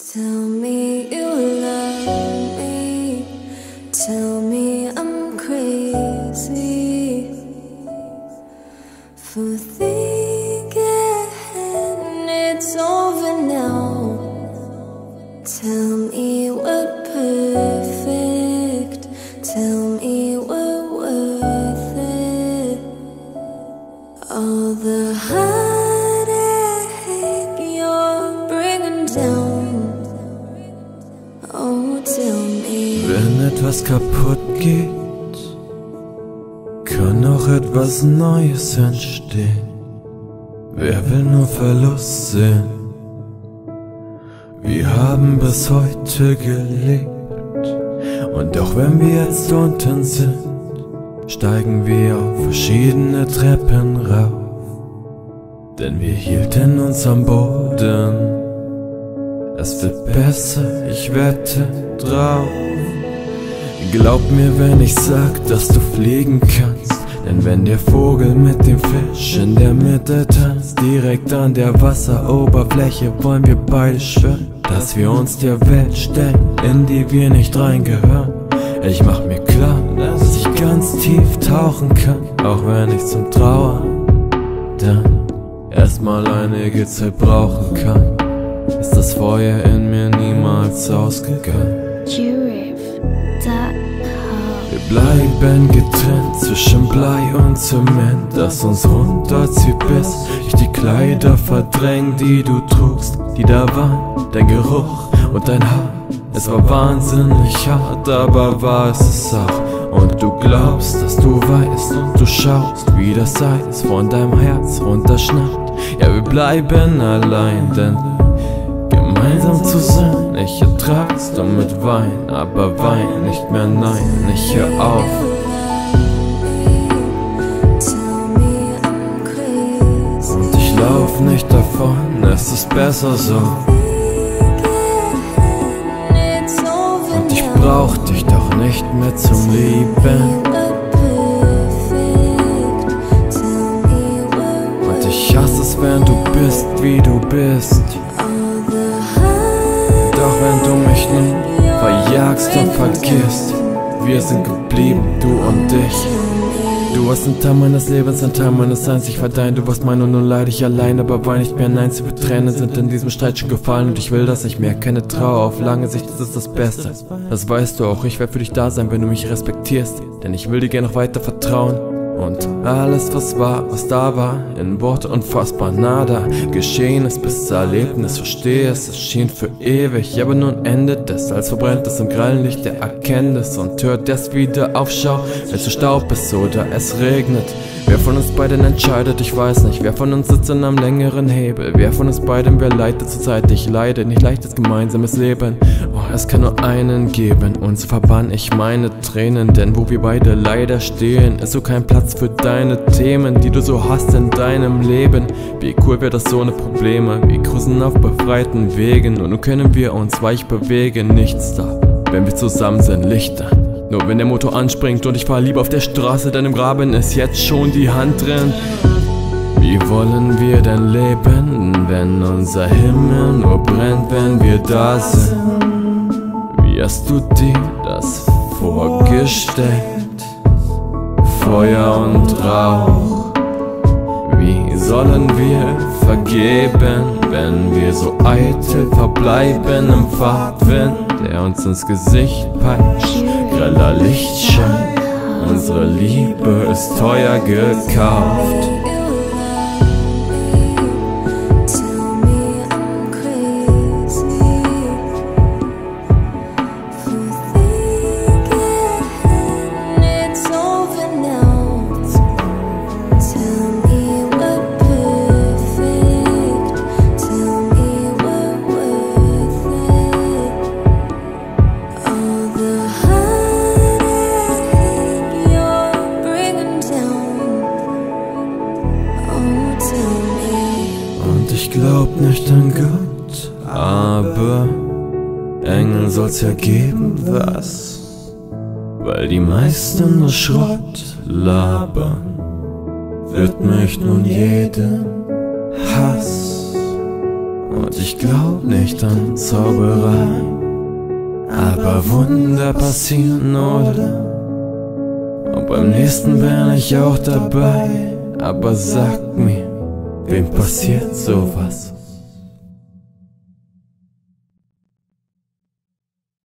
Tell me you love me. Tell me I'm crazy for thinking it's over now. Tell me we're perfect. Tell me we're worth it. All the heartache you're bringing down. Oh, tell me. Wenn etwas kaputt geht, kann auch etwas Neues entstehen. Wer will nur Verlust sehen? Wir haben bis heute gelebt, und auch wenn wir jetzt unten sind, steigen wir auf verschiedene Treppen rauf, denn wir hielten uns am Boden. Es wird besser, ich wette drauf. Glaub mir, wenn ich sag, dass du fliegen kannst, denn wenn der Vogel mit dem Fisch in der Mitte tanzt, direkt an der Wasseroberfläche wollen wir beide schwören, dass wir uns der Welt stellen, in die wir nicht reingehören. Ich mach mir klar, dass ich ganz tief tauchen kann, auch wenn ich zum Trauern dann erstmal einige Zeit brauchen kann, ist das Feuer in mir niemals ausgegangen. Wir bleiben getrennt zwischen Blei und Zement, das uns runterzieht bis ich die Kleider verdräng, die du trugst, die da waren, dein Geruch und dein Haar. Es war wahnsinnig hart, aber war es auch. Und du glaubst, dass du weißt, und du schaust, wie das Eis von deinem Herz runterschnappt. Ja, wir bleiben allein, denn gemeinsam zu sein, ich ertrag's dann mit Wein, aber wein nicht mehr, nein, ich hör auf. Und ich lauf nicht davon, es ist besser so. Und ich brauch dich doch nicht mehr zum Lieben. Und ich hasse es, wenn du bist, wie du bist. Doch wenn du mich nun verjagst und vergisst, wir sind geblieben, du und ich. Du warst ein Teil meines Lebens, ein Teil meines Seins, ich war dein, du warst mein und nun leid ich allein, aber wein nicht mehr, nein, zu viele Tränen sind in diesem Streit schon gefallen und ich will das nicht mehr, keine Trauer, auf lange Sicht ist es das Beste. Das weißt du auch, ich werde für dich da sein, wenn du mich respektierst, denn ich will dir gerne noch weiter vertrauen. Und alles, was war, was da war, in Worte unfassbar nada. Geschehen ist bis Erlebnis, verstehe es, es schien für ewig. Aber nun endet es, als verbrennt es im grellen Licht der Erkenntnis. Und hört es wieder auf, schau, wenn es Staub ist oder es regnet. Wer von uns beiden entscheidet, ich weiß nicht. Wer von uns sitzt an einem längeren Hebel? Wer von uns beiden, wer leidet zur Zeit? Ich leide, nicht leichtes gemeinsames Leben. Oh, es kann nur einen geben, und so verbann ich meine Tränen. Denn wo wir beide leider stehen, ist so kein Platz für deine Themen, die du so hast in deinem Leben. Wie cool wäre das so ohne Probleme? Wir cruisen auf befreiten Wegen, und nun können wir uns weich bewegen. Nichts da, wenn wir zusammen sind, Lichter. Nur wenn der Motor anspringt und ich fahr lieber auf der Straße, denn im Graben ist jetzt schon die Hand drin. Wie wollen wir denn leben, wenn unser Himmel nur brennt, wenn wir da sind? Wie hast du dir das vorgestellt? Feuer und Rauch. Wie sollen wir vergeben, wenn wir so eitel verbleiben im Fahrtwind, der uns ins Gesicht peitscht? Greller Lichtschein, unsere Liebe ist teuer gekauft. Ich glaub nicht an Gott, aber Engel soll's ja geben, was? Weil die meisten nur Schrott labern, wird mich nun jedem Hass. und ich glaub nicht an Zauberei. Aber Wunder passieren, oder? Und beim nächsten bin ich auch dabei. Aber sag mir, wem passiert sowas?